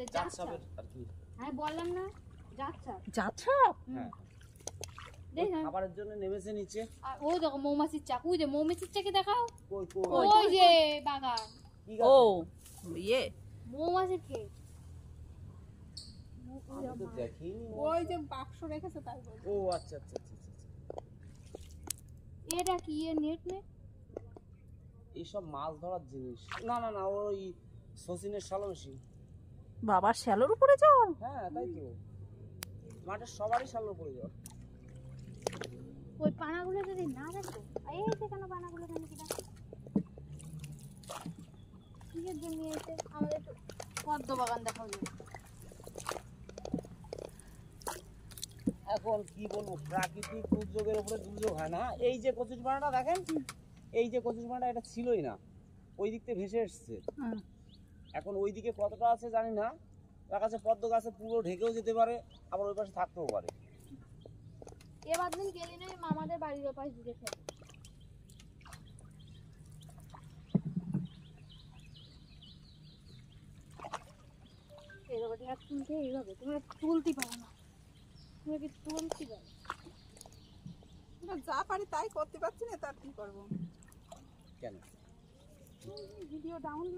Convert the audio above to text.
যাচ্ছাবের আর কি। হ্যাঁ বললাম না যাচ্ছা হ্যাঁ খাবারের জন্য নেমেছে নিচে। আর ও দেখো মৌমাছির চাক, ওই যে মৌমাছির চাকে দেখাও, কই ওই যে বাগান, কি ও গাছ? ইয়ে মৌমাছির ক্ষেত। আমি তো দেখিনি। ওই যে বাক্স রেখেছে তাই বল। ও আচ্ছা আচ্ছা আচ্ছা আচ্ছা। এটা কি এর নেট নেট? এইসব মাছ ধরার জিনিস। না না না ওই সচিনের শালমেশি। বাবা শ্যালোর উপরে জল। হ্যাঁ তাই তো, মাঠের সবারই শালোর উপরে যাওয়া। ওই পানাগুলো যদি না রাখো, এই যে কেন পানাগুলো কেন কি রাখো? কিসের জন্য এসে আমাদের একটু পদ্ম বাগান দেখাও যায়। এখন কি বলবো, প্রাকৃতিক দুর্যোগের উপরে দুর্যোগ হয় না। এই যে কচুরিপানাটা দেখেন, এই যে কচুরিপানাটা এটা ছিলই না, ওই দিক থেকে ভেসে এসছে। এখন ওই দিকে কতটা আছে জানি না, তার কাছে পদ্ম গাছে পুরো ঢেকেও যেতে পারে, আবার ওই পাশে থাকতেও পারে। এবার দিন গেলি না মামাদের বাড়ির ওপাশ দিকে খেতে। এইভাবে হাত তুলতে, এইভাবে তোমরা তুলতে পারো না, তোমরা কি তুলতে পারো? আমরা যা পারি তাই করতে পারছি না, তার কি করবো? কেন ভিডিও ডাউন